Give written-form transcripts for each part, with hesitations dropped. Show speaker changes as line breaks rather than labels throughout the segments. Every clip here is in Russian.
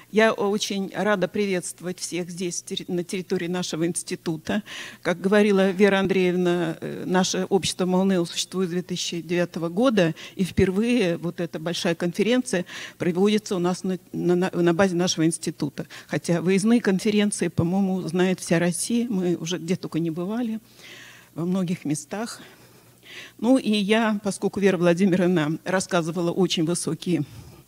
Я очень рада приветствовать всех здесь, на территории нашего института. Как говорила Вера Андреевна, наше общество Молнео существует с 2009 года, и впервые вот эта большая конференция проводится у нас на базе нашего института. Хотя выездные конференции, по-моему, знает вся Россия, мы уже где только не бывали, во многих местах. Ну и я, поскольку Вера Владимировна рассказывала очень высокий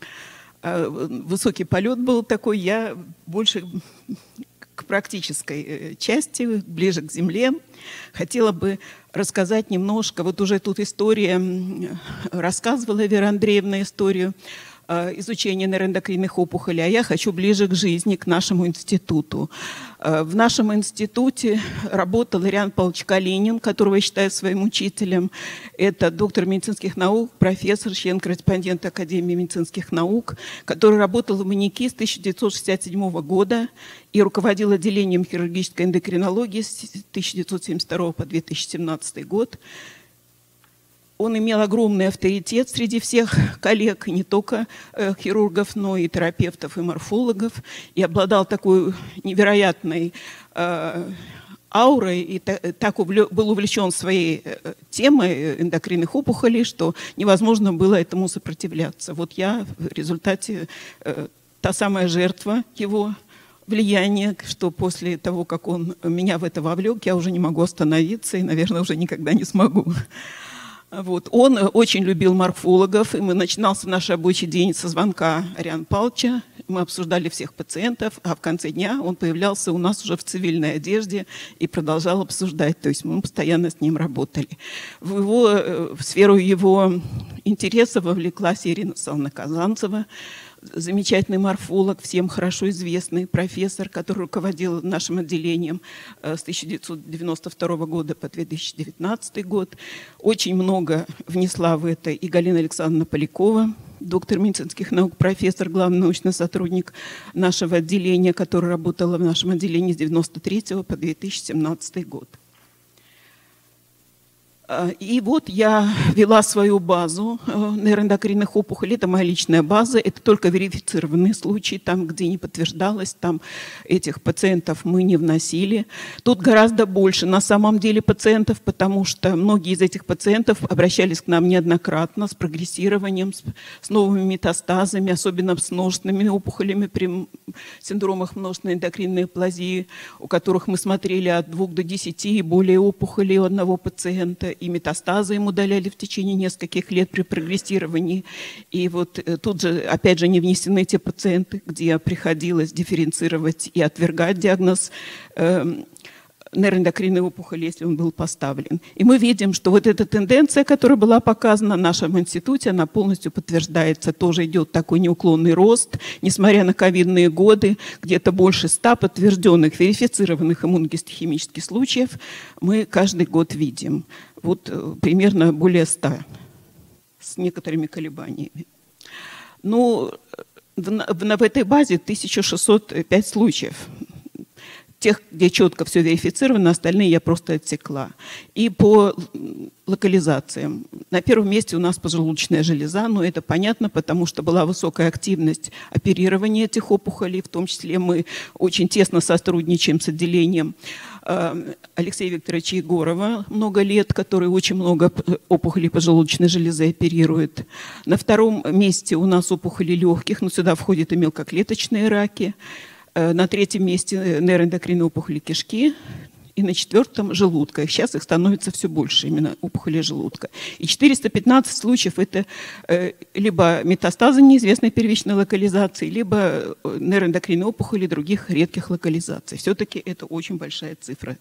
полет был такой, я больше к практической части, ближе к земле. Хотела бы рассказать немножко, вот уже тут история, рассказывала Вера Андреевна историю изучения нейроэндокринных опухолей, а я хочу ближе к жизни, к нашему институту. В нашем институте работал Ириан Павлович Калинин, которого я считаю своим учителем. Это доктор медицинских наук, профессор, член-корреспондент Академии медицинских наук, который работал в МНИКИ с 1967 года и руководил отделением хирургической эндокринологии с 1972 по 2017 год. Он имел огромный авторитет среди всех коллег, не только хирургов, но и терапевтов, и морфологов, и обладал такой невероятной аурой, и так был увлечен своей темой эндокринных опухолей, что невозможно было этому сопротивляться. Вот я в результате та самая жертва его влияния, что после того, как он меня в это вовлек, я уже не могу остановиться и, наверное, уже никогда не смогу. Вот. Он очень любил морфологов, и начинался наш рабочий день со звонка Ириана Павловича. Мы обсуждали всех пациентов, а в конце дня он появлялся у нас уже в цивильной одежде и продолжал обсуждать. То есть мы постоянно с ним работали. В сферу его интереса вовлеклась Ирина Александровна Казанцева, замечательный морфолог, всем хорошо известный профессор, который руководил нашим отделением с 1992 года по 2019 год. Очень много внесла в это и Галина Александровна Полякова, доктор медицинских наук, профессор, главный научный сотрудник нашего отделения, которая работала в нашем отделении с 1993 по 2017 год. И вот я вела свою базу нейроэндокринных опухолей. Это моя личная база. Это только верифицированные случаи. Там, где не подтверждалось, там этих пациентов мы не вносили. Тут гораздо больше на самом деле пациентов, потому что многие из этих пациентов обращались к нам неоднократно с прогрессированием, с новыми метастазами, особенно с множественными опухолями при синдромах множественной эндокринной неоплазии, у которых мы смотрели от 2 до 10 и более опухолей у одного пациента. И метастазы им удаляли в течение нескольких лет при прогрессировании. И вот тут же, опять же, не внесены те пациенты, где приходилось дифференцировать и отвергать диагноз нейроэндокринной опухоли, если он был поставлен. И мы видим, что вот эта тенденция, которая была показана в нашем институте, она полностью подтверждается. Тоже идет такой неуклонный рост, несмотря на ковидные годы, где-то больше 100 подтвержденных, верифицированных иммуногистохимических случаев мы каждый год видим. Вот примерно более 100 с некоторыми колебаниями. Ну, в этой базе 1605 случаев. Тех, где четко все верифицировано, остальные я просто отсекла. И по локализациям. На первом месте у нас поджелудочная железа, но это понятно, потому что была высокая активность оперирования этих опухолей, в том числе мы очень тесно сотрудничаем с отделением Алексея Викторовича Егорова много лет, который очень много опухолей поджелудочной железы оперирует. На втором месте у нас опухоли легких, но сюда входят и мелкоклеточные раки. На третьем месте нейроэндокринные опухоли кишки. И на четвертом желудка. Сейчас их становится все больше, именно опухоли желудка. И 415 случаев это либо метастазы неизвестной первичной локализации, либо нейроэндокринные опухоли других редких локализаций. Все-таки это очень большая цифра.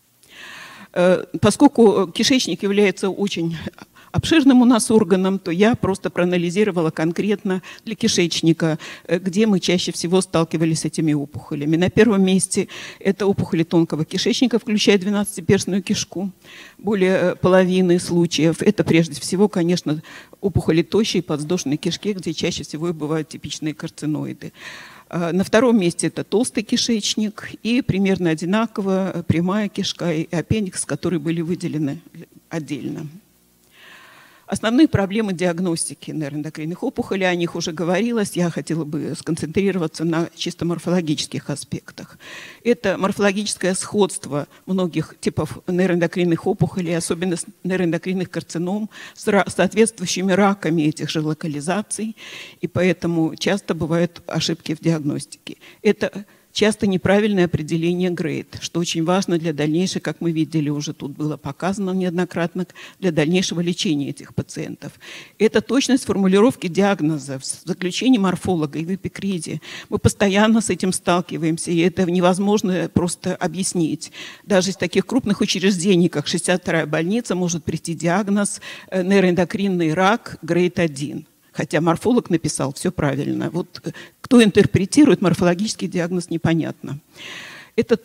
Поскольку кишечник является очень обширным у нас органом, то я просто проанализировала конкретно для кишечника, где мы чаще всего сталкивались с этими опухолями. На первом месте это опухоли тонкого кишечника, включая 12-перстную кишку. Более половины случаев это прежде всего, конечно, опухоли тощей подвздошной кишки, где чаще всего и бывают типичные карциноиды. На втором месте это толстый кишечник и примерно одинаково прямая кишка и аппендикс, которые были выделены отдельно. Основные проблемы диагностики нейроэндокринных опухолей, о них уже говорилось, я хотела бы сконцентрироваться на чисто морфологических аспектах. Это морфологическое сходство многих типов нейроэндокринных опухолей, особенно нейроэндокринных карцином, с соответствующими раками этих же локализаций, и поэтому часто бывают ошибки в диагностике. Это часто неправильное определение грейд, что очень важно для дальнейшего, как мы видели, уже тут было показано неоднократно, для дальнейшего лечения этих пациентов. Это точность формулировки диагноза в заключении морфолога и в эпикризе. Мы постоянно с этим сталкиваемся, и это невозможно просто объяснить. Даже из таких крупных учреждений, как 62-я больница, может прийти диагноз нейроэндокринный рак грейд 1. Хотя морфолог написал все правильно. Вот кто интерпретирует морфологический диагноз, непонятно. Это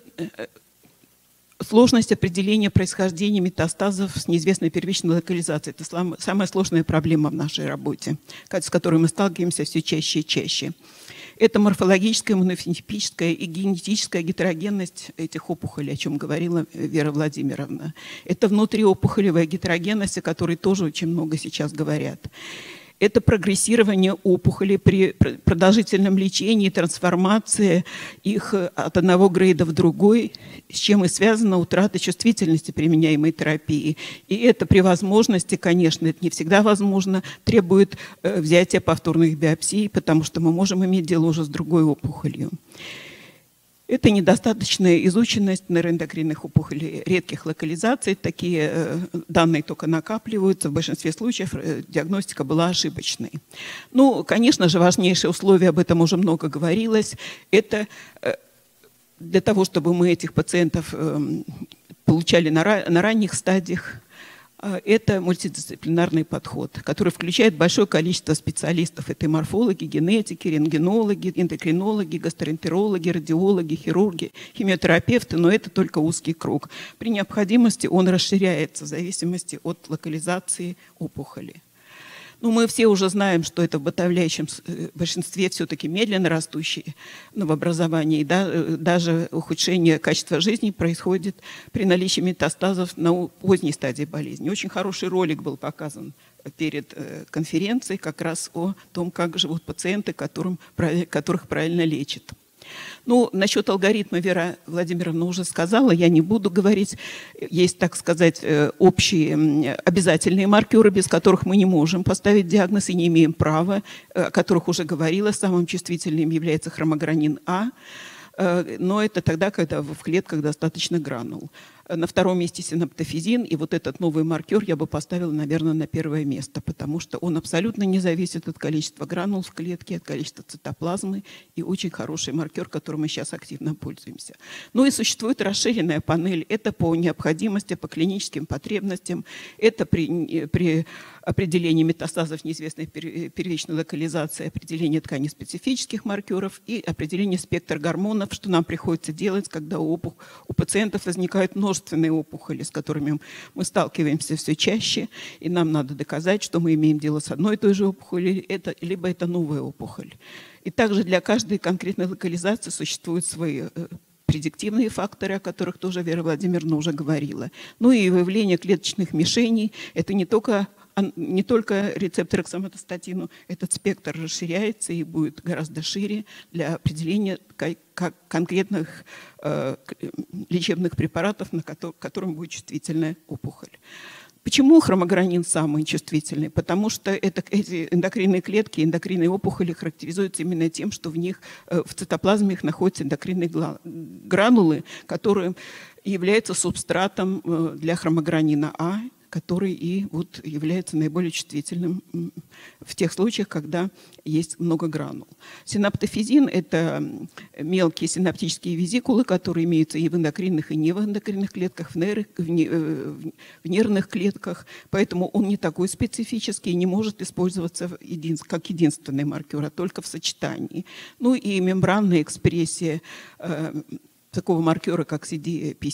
сложность определения происхождения метастазов с неизвестной первичной локализацией. Это самая сложная проблема в нашей работе, с которой мы сталкиваемся все чаще и чаще. Это морфологическая, иммунофенотипическая и генетическая гетерогенность этих опухолей, о чем говорила Вера Владимировна. Это внутриопухолевая гетерогенность, о которой тоже очень много сейчас говорят. Это прогрессирование опухолей при продолжительном лечении, трансформации их от одного грейда в другой, с чем и связана утрата чувствительности применяемой терапии. И это при возможности, конечно, это не всегда возможно, требует взятия повторных биопсий, потому что мы можем иметь дело уже с другой опухолью. Это недостаточная изученность нейроэндокринных опухолей редких локализаций. Такие данные только накапливаются. В большинстве случаев диагностика была ошибочной. Ну, конечно же, важнейшее условие, об этом уже много говорилось, это для того, чтобы мы этих пациентов получали на ранних стадиях, это мультидисциплинарный подход, который включает большое количество специалистов. Это и морфологи, генетики, рентгенологи, эндокринологи, гастроэнтерологи, радиологи, хирурги, химиотерапевты, но это только узкий круг. При необходимости он расширяется в зависимости от локализации опухоли. Ну, мы все уже знаем, что это в подавляющем большинстве все-таки медленно растущие новообразования. И даже ухудшение качества жизни происходит при наличии метастазов на поздней стадии болезни. Очень хороший ролик был показан перед конференцией как раз о том, как живут пациенты, которых правильно лечат. Ну, насчет алгоритма Вера Владимировна уже сказала, я не буду говорить. Есть, так сказать, общие обязательные маркеры, без которых мы не можем поставить диагноз и не имеем права, о которых уже говорила. Самым чувствительным является хромогранин А, но это тогда, когда в клетках достаточно гранул. На втором месте синаптофизин, и вот этот новый маркер я бы поставила, наверное, на первое место, потому что он абсолютно не зависит от количества гранул в клетке, от количества цитоплазмы, и очень хороший маркер, которым мы сейчас активно пользуемся. Ну и существует расширенная панель, это по необходимости, по клиническим потребностям, это при определении метастазов неизвестной первичной локализации, определение тканеспецифических маркеров и определение спектра гормонов, что нам приходится делать, когда у пациентов возникают множественные опухоли, с которыми мы сталкиваемся все чаще, и нам надо доказать, что мы имеем дело с одной и той же опухолью, либо это новая опухоль. И также для каждой конкретной локализации существуют свои предиктивные факторы, о которых тоже Вера Владимировна уже говорила. Ну и выявление клеточных мишеней – это не только рецепторы к соматостатину, этот спектр расширяется и будет гораздо шире для определения конкретных лечебных препаратов, на которым будет чувствительная опухоль. Почему хромогранин самый чувствительный? Потому что эти эндокринные клетки, эндокринные опухоли характеризуются именно тем, что в них, в цитоплазме их находятся эндокринные гранулы, которые являются субстратом для хромогранина А, который и вот является наиболее чувствительным в тех случаях, когда есть много гранул. Синаптофизин – это мелкие синаптические визикулы, которые имеются и в эндокринных, и не в эндокринных клетках, в нервных клетках, поэтому он не такой специфический и не может использоваться как единственный маркер, а только в сочетании. Ну и мембранная экспрессия такого маркера, как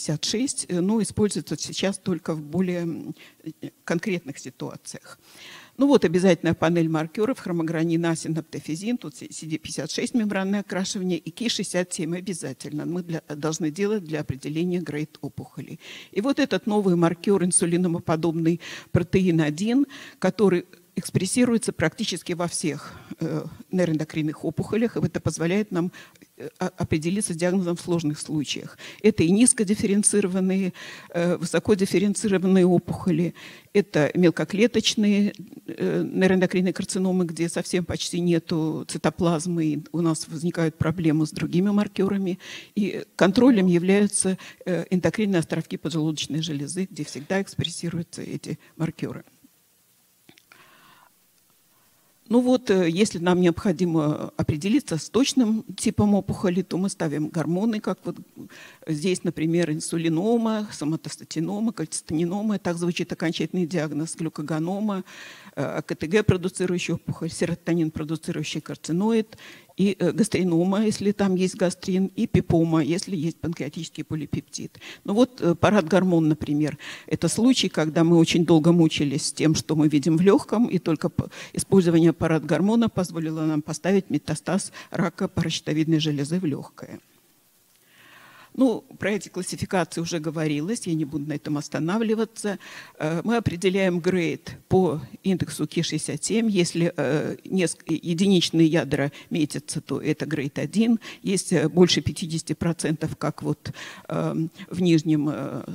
CD56, используется сейчас только в более конкретных ситуациях. Ну вот обязательная панель маркеров, хромогранин, асин, наптофизин, тут CD56 мембранное окрашивание и Ки-67 обязательно мы должны делать для определения грейд опухоли. И вот этот новый маркер инсулиномоподобный протеин 1, который экспрессируется практически во всех нейроэндокринных опухолях, и это позволяет нам определиться с диагнозом в сложных случаях. Это и низкодифференцированные, высокодифференцированные опухоли, это мелкоклеточные нейроэндокринные карциномы, где совсем почти нету цитоплазмы, и у нас возникают проблемы с другими маркерами. И контролем являются эндокринные островки поджелудочной железы, где всегда экспрессируются эти маркеры. Ну вот, если нам необходимо определиться с точным типом опухоли, то мы ставим гормоны, как вот здесь, например, инсулинома, соматостатинома, кальцитонинома. Так звучит окончательный диагноз глюкогонома, КТГ продуцирующий опухоль, серотонин продуцирующий карциноид, и гастринома, если там есть гастрин, и пипома, если есть панкреатический полипептид. Ну вот парадгормон, например, это случай, когда мы очень долго мучились с тем, что мы видим в легком, и только использование парадгормона позволило нам поставить метастаз рака паращитовидной железы в легкое. Ну, про эти классификации уже говорилось, я не буду на этом останавливаться. Мы определяем грейд по индексу Ки-67. Если единичные ядра метятся, то это грейд 1. Есть больше 50%, как вот в нижнем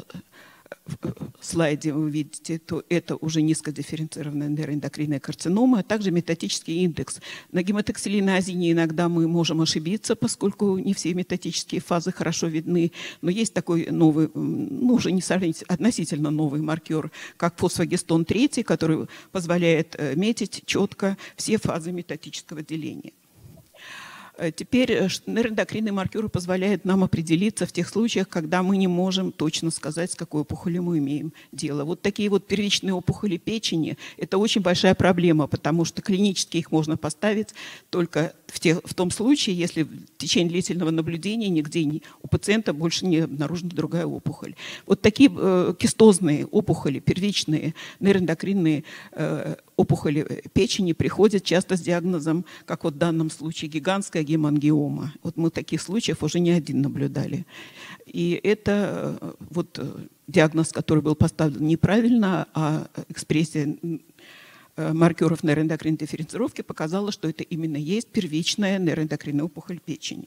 слайде вы видите, то это уже низкодифференцированная нейроэндокринная карцинома, а также метатический индекс. На гематоксилиноазине иногда мы можем ошибиться, поскольку не все метатические фазы хорошо видны, но есть такой новый, ну уже не сравнить, относительно новый маркер, как фосфогистон 3, который позволяет метить четко все фазы метатического деления. Теперь нейроэндокринные маркеры позволяют нам определиться в тех случаях, когда мы не можем точно сказать, с какой опухолью мы имеем дело. Вот такие вот первичные опухоли печени – это очень большая проблема, потому что клинически их можно поставить только в том случае, если в течение длительного наблюдения нигде у пациента больше не обнаружена другая опухоль. Вот такие кистозные опухоли, первичные нейроэндокринные опухоли печени приходят часто с диагнозом, как вот в данном случае, гигантская гемангиома. Вот мы таких случаев уже не один наблюдали. И это вот диагноз, который был поставлен неправильно, а экспрессия маркеров нейроэндокринной дифференцировки показала, что это именно есть первичная нейроэндокринная опухоль печени.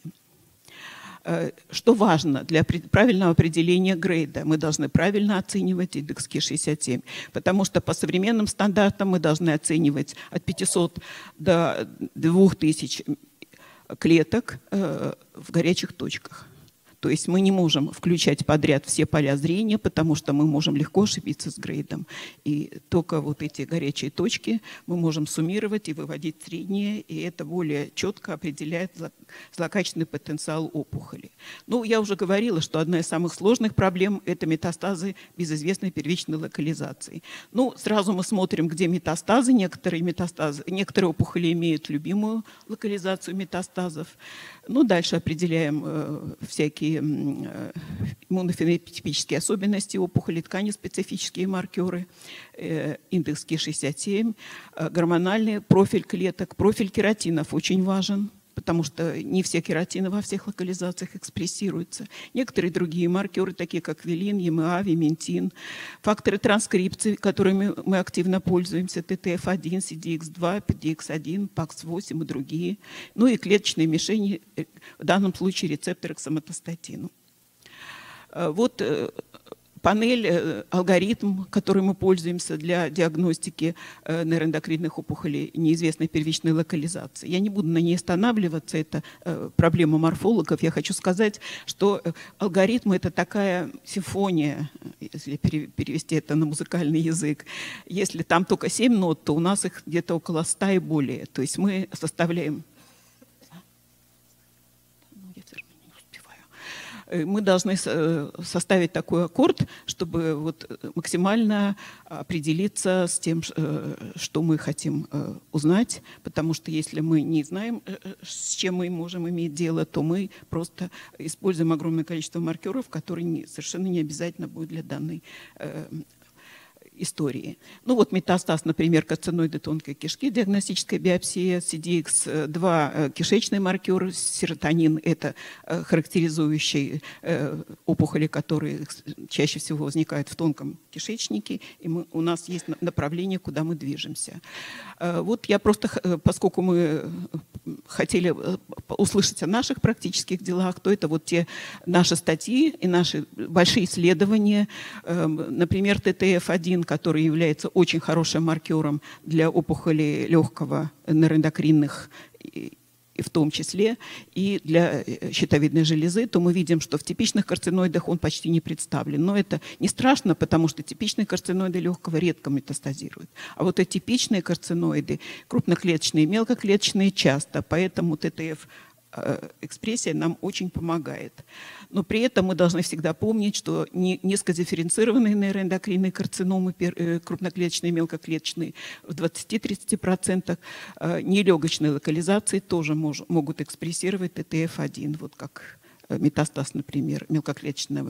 Что важно для правильного определения грейда? Мы должны правильно оценивать индекс Ки-67, потому что по современным стандартам мы должны оценивать от 500 до 2000 клеток в горячих точках. То есть мы не можем включать подряд все поля зрения, потому что мы можем легко ошибиться с грейдом. И только вот эти горячие точки мы можем суммировать и выводить средние, и это более четко определяет злокачественный потенциал опухоли. Ну, я уже говорила, что одна из самых сложных проблем – это метастазы без известной первичной локализации. Ну, сразу мы смотрим, где метастазы. Некоторые опухоли имеют любимую локализацию метастазов. Ну, дальше определяем всякие иммунофенотипические особенности опухоли, ткани, специфические маркеры, индекс Ки-67, гормональный профиль клеток, профиль кератинов очень важен, потому что не все кератины во всех локализациях экспрессируются. Некоторые другие маркеры, такие как велин, ЕМА, виментин, факторы транскрипции, которыми мы активно пользуемся, ТТФ1, CDX2, PDX1, PAX8 и другие. Ну и клеточные мишени, в данном случае рецепторы к соматостатину. Вот панель, алгоритм, которым мы пользуемся для диагностики нейроэндокринных опухолей неизвестной первичной локализации. Я не буду на ней останавливаться, это проблема морфологов. Я хочу сказать, что алгоритм – это такая симфония, если перевести это на музыкальный язык. Если там только 7 нот, то у нас их где-то около 100 и более. То есть мы составляем... Мы должны составить такой аккорд, чтобы вот максимально определиться с тем, что мы хотим узнать, потому что если мы не знаем, с чем мы можем иметь дело, то мы просто используем огромное количество маркеров, которые совершенно не обязательно будут для данной истории. Ну вот метастаз, например, карциноиды тонкой кишки, диагностическая биопсия, CDX2 кишечный маркер, серотонин – это характеризующий опухоли, которые чаще всего возникают в тонком кишечнике, и у нас есть направление, куда мы движемся. Вот я просто, поскольку мы хотели услышать о наших практических делах, то это вот те наши статьи и наши большие исследования, например, ТТФ-1, который является очень хорошим маркером для опухолей легкого, нейроэндокринных, и в том числе и для щитовидной железы, то мы видим, что в типичных карциноидах он почти не представлен. Но это не страшно, потому что типичные карциноиды легкого редко метастазируют. А вот атипичные карциноиды, крупноклеточные, мелкоклеточные часто, поэтому ТТФ экспрессия нам очень помогает. Но при этом мы должны всегда помнить, что низкодифференцированные нейроэндокринные карциномы, крупноклеточные, мелкоклеточные, в 20-30%, нелегочные локализации тоже могут экспрессировать ТТФ-1, вот как метастаз, например, мелкоклеточный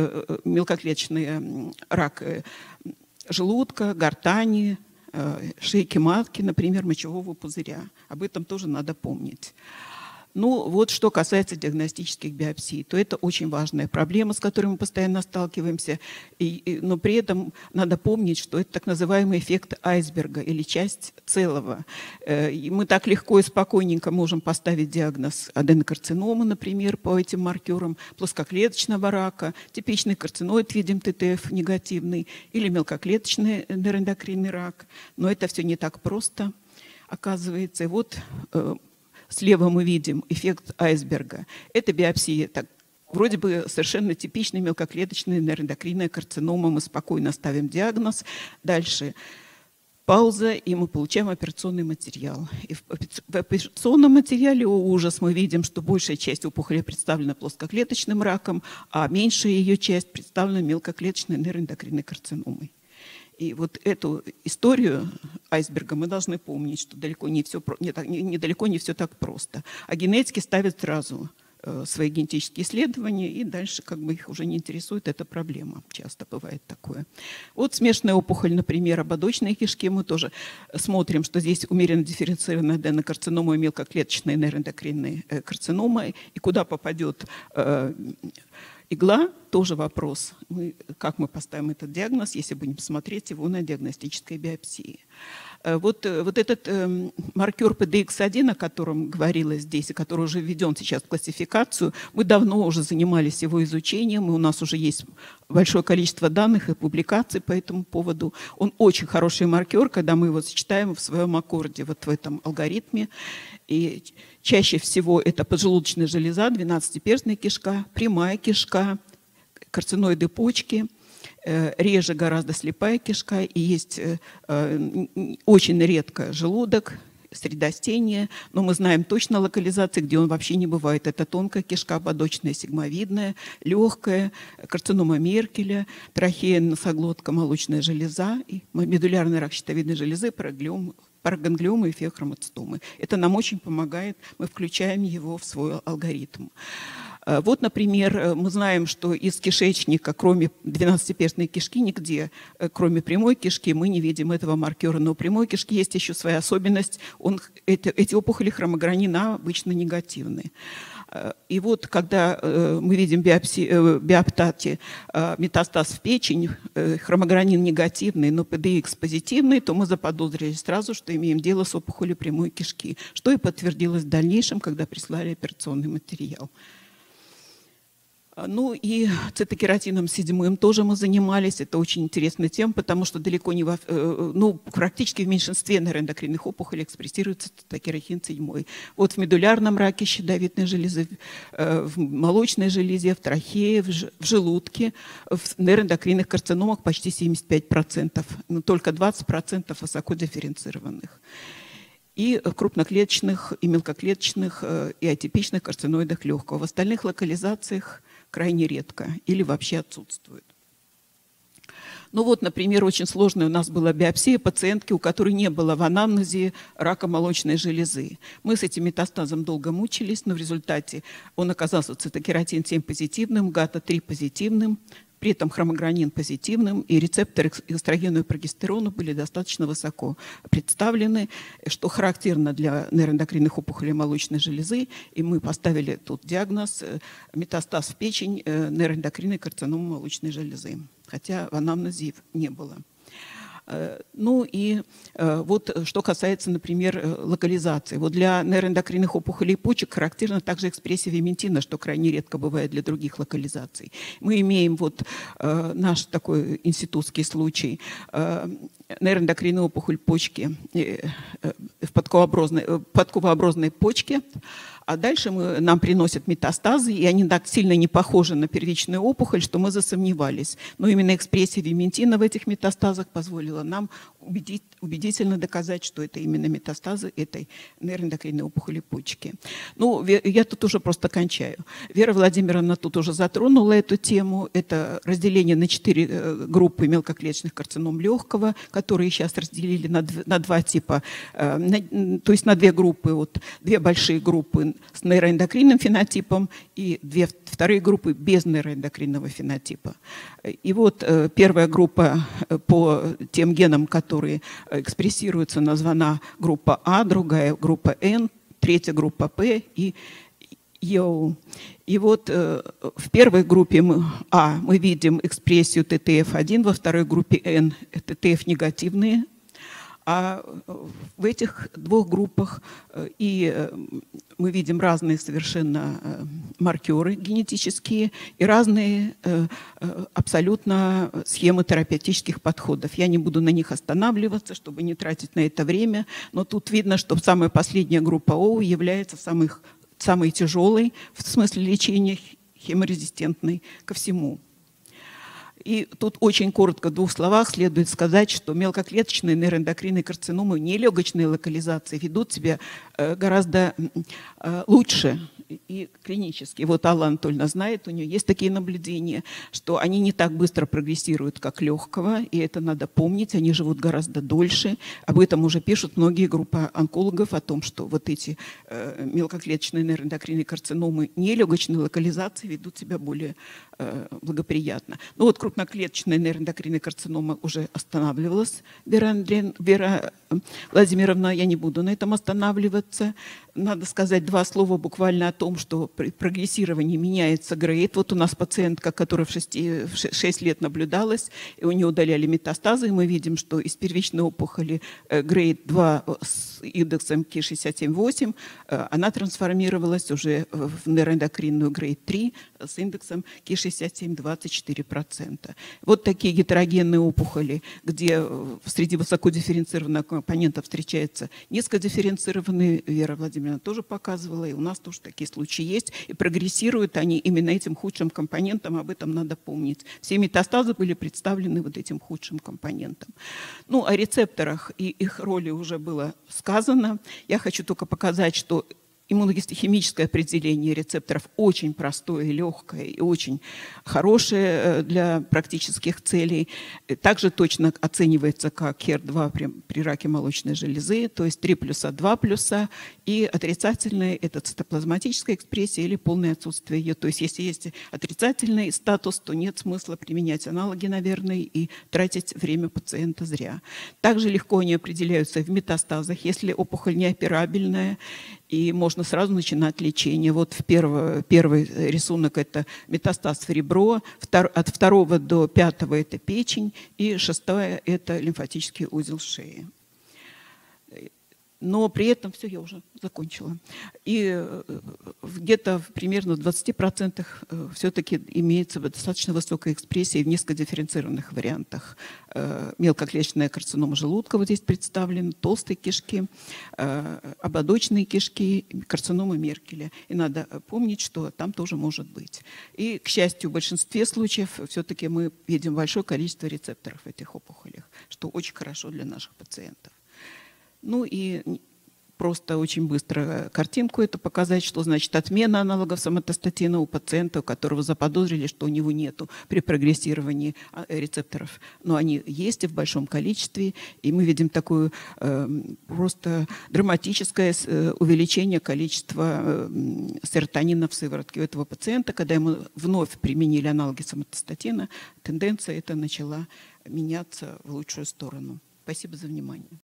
рак желудка, гортани, шейки матки, например, мочевого пузыря. Об этом тоже надо помнить. Ну, вот что касается диагностических биопсий, то это очень важная проблема, с которой мы постоянно сталкиваемся, но при этом надо помнить, что это так называемый эффект айсберга или часть целого. И мы так легко и спокойненько можем поставить диагноз аденокарцинома, например, по этим маркерам, плоскоклеточного рака, типичный карциноид, видим ТТФ негативный, или мелкоклеточный нейроэндокринный рак, но это все не так просто, оказывается. И вот слева мы видим эффект айсберга. Это биопсия, так, вроде бы совершенно типичная мелкоклеточная нейроэндокринная карцинома. Мы спокойно ставим диагноз. Дальше пауза, и мы получаем операционный материал. И в операционном материале, о ужас, мы видим, что большая часть опухоли представлена плоскоклеточным раком, а меньшая ее часть представлена мелкоклеточной нейроэндокринной карциномой. И вот эту историю айсберга мы должны помнить, что далеко не все так просто. А генетики ставят сразу свои генетические исследования, и дальше как бы их уже не интересует эта проблема. Часто бывает такое. Вот смешанная опухоль, например, ободочной кишки. Мы тоже смотрим, что здесь умеренно дифференцированная аденокарцинома и мелкоклеточная нейроэндокринная карцинома. И куда попадет игла, тоже вопрос, как мы поставим этот диагноз, если будем смотреть его на диагностической биопсии. Вот этот маркер PDX1, о котором говорилось здесь, и который уже введен сейчас в классификацию, мы давно уже занимались его изучением, и у нас уже есть большое количество данных и публикаций по этому поводу. Он очень хороший маркер, когда мы его сочетаем в своем аккорде, вот в этом алгоритме. И чаще всего это поджелудочная железа, 12-перстная кишка, прямая кишка, карциноиды почки, реже гораздо слепая кишка, и есть очень редко желудок, средостение, но мы знаем точно локализации, где он вообще не бывает. Это тонкая кишка, ободочная, сигмовидная, легкая, карцинома Меркеля, трахея, носоглотка, молочная железа, и медулярный рак щитовидной железы, параганглиомы и феохроматостомы. Это нам очень помогает, мы включаем его в свой алгоритм. Вот, например, мы знаем, что из кишечника, кроме 12-перстной кишки, нигде, кроме прямой кишки, мы не видим этого маркера. Но у прямой кишки есть еще своя особенность. Эти опухоли хромогранина обычно негативны. И вот, когда мы видим биоптате метастаз в печень, хромогранин негативный, но PDX позитивный, то мы заподозрили сразу, что имеем дело с опухолью прямой кишки, что и подтвердилось в дальнейшем, когда прислали операционный материал. Ну и цитокератином 7 тоже мы занимались. Это очень интересная тема, потому что далеко не практически в меньшинстве нейроэндокринных опухолей экспрессируется цитокератин 7. Вот в медулярном раке щитовидной железы, в молочной железе, в трахее, в желудке, в нейроэндокринных карциномах почти 75%, но только 20% высоко дифференцированных. И в крупноклеточных, и мелкоклеточных, и атипичных карциноидах легкого. В остальных локализациях крайне редко или вообще отсутствует. Ну вот, например, очень сложная у нас была биопсия пациентки, у которой не было в анамнезе рака молочной железы. Мы с этим метастазом долго мучились, но в результате он оказался цитокератин 7 позитивным, ГАТА 3 позитивным, При этом хромогранин позитивным, и рецепторы эстрогену и прогестерону были достаточно высоко представлены, что характерно для нейроэндокринных опухолей молочной железы. И мы поставили тут диагноз метастаз в печень нейроэндокринной карциномы молочной железы, хотя в анамнезе не было. Ну и вот что касается, например, локализации. Вот для нейроэндокринных опухолей почек характерна также экспрессия виментина, что крайне редко бывает для других локализаций. Мы имеем вот наш такой институтский случай. Нейроэндокринная опухоль почки в подковообразной почке. А дальше нам приносят метастазы, и они так сильно не похожи на первичную опухоль, что мы засомневались. Но именно экспрессия виментина в этих метастазах позволила нам убедительно доказать, что это именно метастазы этой нейроэндокринной опухоли почки. Ну, я тут уже просто кончаю. Вера Владимировна тут уже затронула эту тему. Это разделение на 4 группы мелкоклеточных карцином легкого, которые сейчас разделили на 2 типа, то есть на 2 группы, вот 2 большие группы с нейроэндокринным фенотипом и 2 вторые группы без нейроэндокринного фенотипа. И вот первая группа по тем генам, которые экспрессируются, названа группа А, другая группа Н, третья группа П и ЕО. И вот в первой группе А мы видим экспрессию ТТФ1, во второй группе Н ТТФ негативные. А в этих 2 группах и мы видим разные совершенно маркеры генетические и разные абсолютно схемы терапевтических подходов. Я не буду на них останавливаться, чтобы не тратить на это время, но тут видно, что самая последняя группа О является самой тяжелой в смысле лечения, хеморезистентной ко всему. И тут очень коротко в 2 словах следует сказать, что мелкоклеточные нейроэндокринные карциномы нелегочной локализации ведут себя гораздо лучше и клинически. Вот Алла Анатольевна знает, у нее есть такие наблюдения, что они не так быстро прогрессируют, как легкого, и это надо помнить, они живут гораздо дольше. Об этом уже пишут многие группы онкологов, о том, что вот эти мелкоклеточные нейроэндокринные карциномы нелегочной локализации ведут себя более благоприятно. Ну вот крупноклеточная нейроэндокринная карцинома уже останавливалась. Вера Владимировна, я не буду на этом останавливаться. Надо сказать 2 слова буквально о том, что при прогрессировании меняется грейд. Вот у нас пациентка, которая в 6 лет наблюдалась, и у нее удаляли метастазы, и мы видим, что из первичной опухоли грейд 2 с индексом Ки-67,8, она трансформировалась уже в нейроэндокринную грейд 3 с индексом Ки-67 24%. Вот такие гетерогенные опухоли, где среди высокодифференцированных компонентов встречается низкодифференцированные, Вера Владимировна тоже показывала, и у нас тоже такие случаи есть, и прогрессируют они именно этим худшим компонентом, об этом надо помнить. Все метастазы были представлены вот этим худшим компонентом. Ну, о рецепторах и их роли уже было сказано. Я хочу только показать, что иммуногистохимическое определение рецепторов очень простое, легкое и очень хорошее для практических целей. Также точно оценивается как HER2 при раке молочной железы, то есть 3 плюса, 2 плюса, и отрицательная – это цитоплазматическая экспрессия или полное отсутствие ее. То есть если есть отрицательный статус, то нет смысла применять аналоги, наверное, и тратить время пациента зря. Также легко они определяются в метастазах, если опухоль неоперабельная, и можно сразу начинать лечение. Вот первый рисунок – это метастаз в ребро, от 2 до 5 – это печень, и 6 – это лимфатический узел шеи. Но при этом, все, я уже закончила. И где-то примерно в 20% все-таки имеется достаточно высокая экспрессия в низкодифференцированных вариантах. Мелкоклеточная карцинома желудка вот здесь представлена, толстые кишки, ободочные кишки, карцинома Меркеля. И надо помнить, что там тоже может быть. И, к счастью, в большинстве случаев все-таки мы видим большое количество рецепторов в этих опухолях, что очень хорошо для наших пациентов. Ну и просто очень быстро картинку это показать, что значит отмена аналогов соматостатина у пациента, у которого заподозрили, что у него нету при прогрессировании рецепторов. Но они есть и в большом количестве, и мы видим такое просто драматическое увеличение количества серотонина в сыворотке у этого пациента. Когда ему вновь применили аналоги соматостатина, тенденция эта начала меняться в лучшую сторону. Спасибо за внимание.